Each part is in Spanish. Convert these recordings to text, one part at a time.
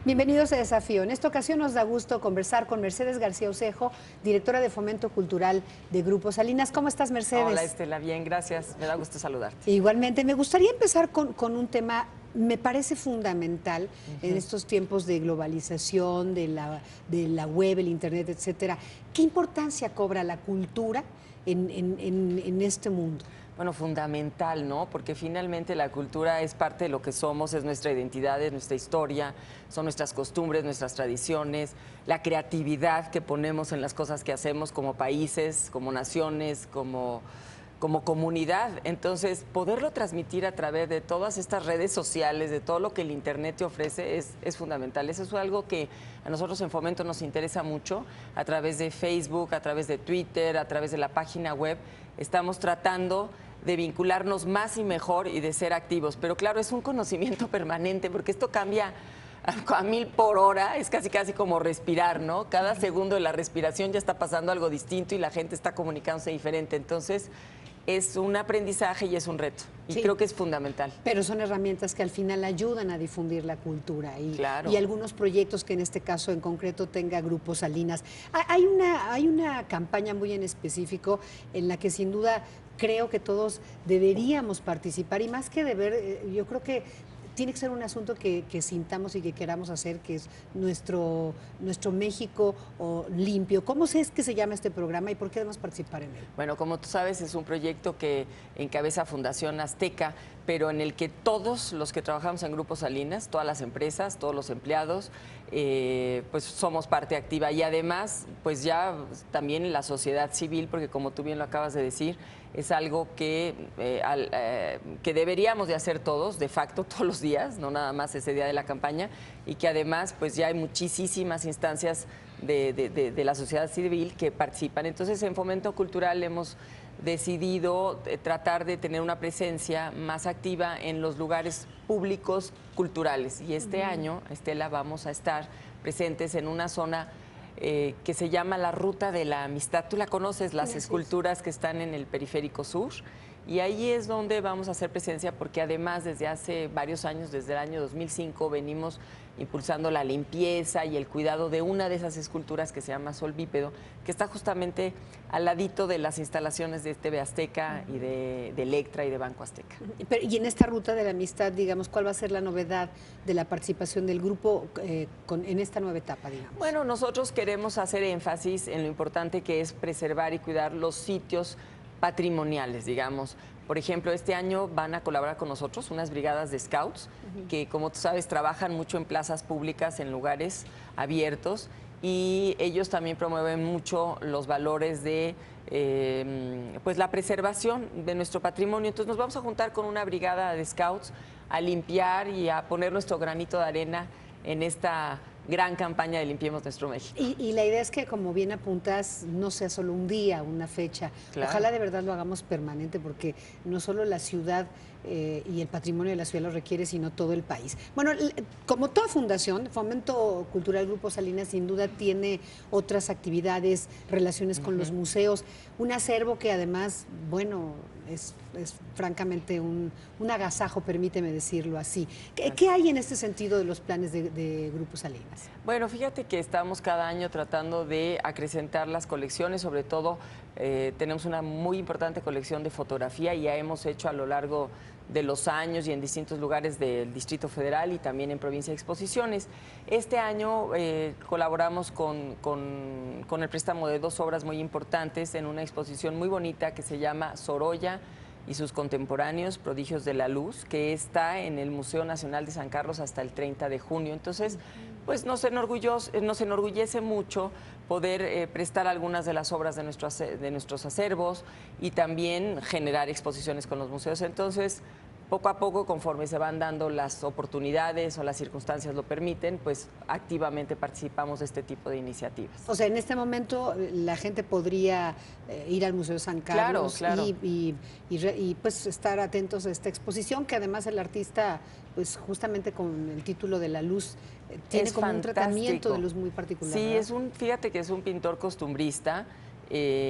Bienvenidos a Desafío. En esta ocasión nos da gusto conversar con Mercedes García Osejo, directora de Fomento Cultural de Grupo Salinas. ¿Cómo estás, Mercedes? Hola, Estela, bien, gracias. Me da gusto saludarte. Igualmente, me gustaría empezar con un tema, me parece fundamental en estos tiempos de globalización, de la web, el internet, etcétera. ¿Qué importancia cobra la cultura en este mundo? Bueno, fundamental, ¿no? Porque finalmente la cultura es parte de lo que somos, es nuestra identidad, es nuestra historia, son nuestras costumbres, nuestras tradiciones, la creatividad que ponemos en las cosas que hacemos como países, como naciones, como comunidad. Entonces, poderlo transmitir a través de todas estas redes sociales, de todo lo que el Internet te ofrece, es fundamental. Eso es algo que a nosotros en Fomento nos interesa mucho, a través de Facebook, a través de Twitter, a través de la página web. Estamos tratando de vincularnos más y mejor y de ser activos. Pero claro, es un conocimiento permanente, porque esto cambia a 1000 por hora, es casi como respirar, ¿no? Cada segundo de la respiración ya está pasando algo distinto y la gente está comunicándose diferente. Entonces, es un aprendizaje y es un reto. Y sí, creo que es fundamental. Pero son herramientas que al final ayudan a difundir la cultura y, claro, y algunos proyectos que en este caso en concreto tenga Grupo Salinas. Hay una campaña muy en específico en la que sin duda creo que todos deberíamos participar y más que deber, yo creo que tiene que ser un asunto que sintamos y que queramos hacer, que es nuestro México limpio. ¿Cómo es que se llama este programa y por qué debemos participar en él? Bueno, como tú sabes, es un proyecto que encabeza Fundación Azteca, pero en el que todos los que trabajamos en Grupo Salinas, todas las empresas, todos los empleados, pues somos parte activa y además, pues ya también la sociedad civil, porque como tú bien lo acabas de decir, es algo que deberíamos de hacer todos, de facto, todos los días, no nada más ese día de la campaña, y que además pues ya hay muchísimas instancias de la sociedad civil que participan. Entonces, en Fomento Cultural hemos decidido tratar de tener una presencia más activa en los lugares públicos culturales. Y este año, Estela, vamos a estar presentes en una zona que se llama la Ruta de la Amistad. Tú la conoces, las esculturas que están en el Periférico Sur. Y ahí es donde vamos a hacer presencia porque además desde hace varios años, desde el año 2005, venimos impulsando la limpieza y el cuidado de una de esas esculturas que se llama Sol Bípedo, que está justamente al ladito de las instalaciones de TV Azteca y de Electra y de Banco Azteca. Y en esta Ruta de la Amistad, digamos, ¿cuál va a ser la novedad de la participación del grupo en esta nueva etapa, digamos? Bueno, nosotros queremos hacer énfasis en lo importante que es preservar y cuidar los sitios patrimoniales, digamos. Por ejemplo, este año van a colaborar con nosotros unas brigadas de scouts que, como tú sabes, trabajan mucho en plazas públicas, en lugares abiertos, y ellos también promueven mucho los valores de pues la preservación de nuestro patrimonio. Entonces nos vamos a juntar con una brigada de scouts a limpiar y a poner nuestro granito de arena en esta gran campaña de Limpiemos Nuestro México. Y la idea es que, como bien apuntas, no sea solo un día, una fecha. Claro. Ojalá de verdad lo hagamos permanente, porque no solo la ciudad y el patrimonio de la ciudad lo requiere, sino todo el país. Bueno, como toda fundación, Fomento Cultural Grupo Salinas sin duda tiene otras actividades, relaciones con los museos, un acervo que además, bueno, es francamente un agasajo, permíteme decirlo así. ¿Qué hay en este sentido de los planes de Grupo Salinas? Bueno, fíjate que estamos cada año tratando de acrecentar las colecciones, sobre todo tenemos una muy importante colección de fotografía y ya hemos hecho a lo largo de los años y en distintos lugares del Distrito Federal y también en provincia exposiciones. Este año colaboramos con el préstamo de 2 obras muy importantes en una exposición muy bonita que se llama Sorolla y sus contemporáneos, Prodigios de la Luz, que está en el Museo Nacional de San Carlos hasta el 30 de junio. Entonces, pues nos enorgullece mucho poder prestar algunas de las obras de nuestros acervos y también generar exposiciones con los museos. Entonces, poco a poco, conforme se van dando las oportunidades o las circunstancias lo permiten, pues activamente participamos de este tipo de iniciativas. O sea, en este momento la gente podría ir al Museo San Carlos, claro. Y pues estar atentos a esta exposición, que además el artista, pues justamente con el título de La Luz, tiene como un tratamiento de luz muy particular. Sí, fíjate que es un pintor costumbrista,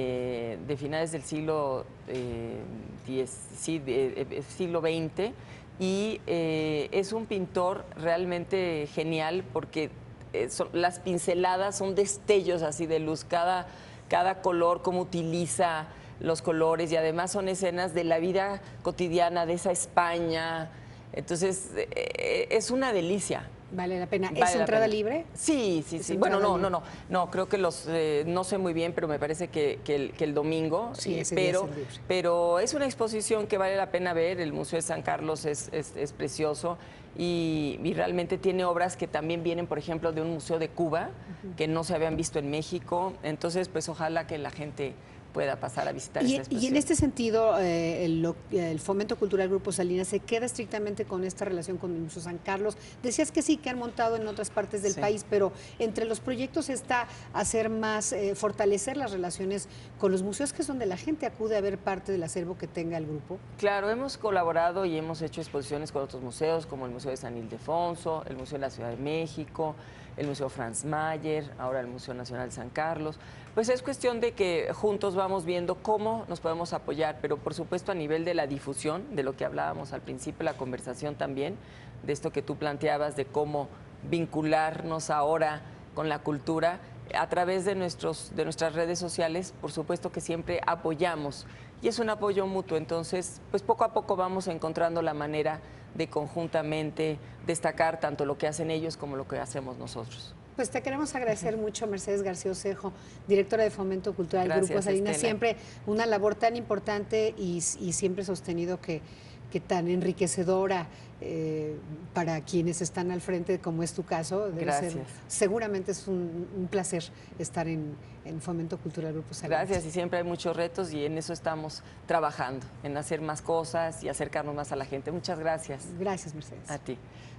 de finales del siglo XX, y es un pintor realmente genial porque las pinceladas son destellos así de luz, cada color, cómo utiliza los colores y además son escenas de la vida cotidiana de esa España. Entonces, es una delicia. Vale la pena. Vale ¿Es entrada libre? Sí, sí, sí. Bueno, no, creo que no sé muy bien, pero me parece que el domingo. Sí, pero es una exposición que vale la pena ver. El Museo de San Carlos es precioso y realmente tiene obras que también vienen, por ejemplo, de un museo de Cuba, que no se habían visto en México. Entonces, pues ojalá que la gente pueda pasar a visitar esta exposición. Y en este sentido, el Fomento Cultural Grupo Salinas se queda estrictamente con esta relación con el Museo San Carlos. Decías que sí, que han montado en otras partes del país, pero entre los proyectos está hacer más, fortalecer las relaciones con los museos, que es donde la gente acude a ver parte del acervo que tenga el grupo. Claro, hemos colaborado y hemos hecho exposiciones con otros museos, como el Museo de San Ildefonso, el Museo de la Ciudad de México, el Museo Franz Mayer, ahora el Museo Nacional de San Carlos. Pues es cuestión de que juntos vamos viendo cómo nos podemos apoyar, pero por supuesto a nivel de la difusión, de lo que hablábamos al principio, la conversación también, de esto que tú planteabas, de cómo vincularnos ahora con la cultura, a través de nuestras redes sociales, por supuesto que siempre apoyamos y es un apoyo mutuo, entonces pues poco a poco vamos encontrando la manera de conjuntamente destacar tanto lo que hacen ellos como lo que hacemos nosotros. Pues te queremos agradecer mucho, Mercedes García Osejo, directora de Fomento Cultural del Grupo Salinas. Siempre una labor tan importante y siempre sostenido que tan enriquecedora para quienes están al frente, como es tu caso. Debe ser, seguramente es un placer estar en Fomento Cultural Grupo Salinas. Gracias, y siempre hay muchos retos y en eso estamos trabajando, en hacer más cosas y acercarnos más a la gente. Muchas gracias. Gracias, Mercedes. A ti.